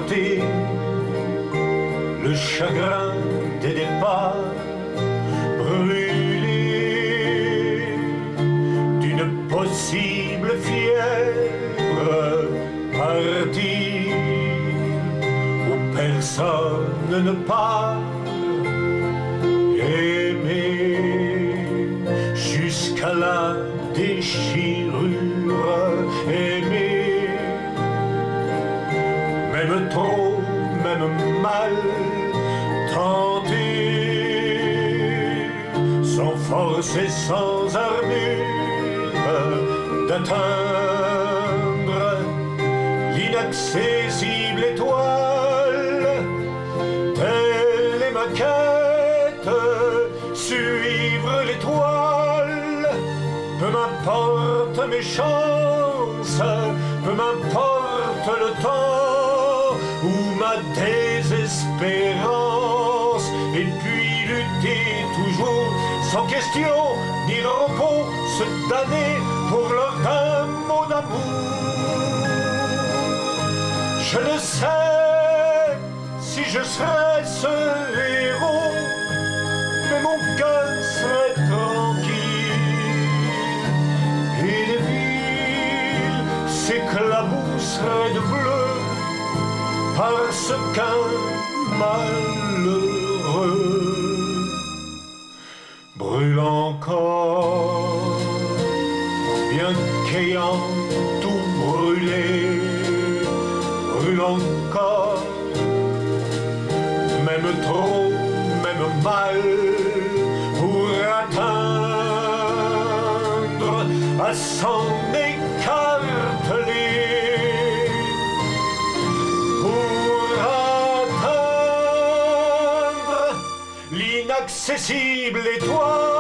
porter le chagrin des départs, brûlé d'une possible fièvre, partie où personne ne parle, aimer jusqu'à la déchirure, aimer, même trop, même mal, tenter, sans force et sans armure, d'atteindre l'inaccessible étoile, telle est ma quête, suivre l'étoile, peu m'importe mes chances, peu m'importe le temps ou ma désespérance, et puis lutter toujours sans question ni repos, se damner pour l'heure d'un mot d'amour. Je ne sais si je serais ce héros, mais mon cœur serait tranquille et les villes s'éclabousseraient de bleu parce qu'un malheureux brûle encore, bien qu'ayant tout brûlé, brûle encore, même trop, même mal, pour atteindre à s'en écarteler, pour atteindre l'inaccessible étoile.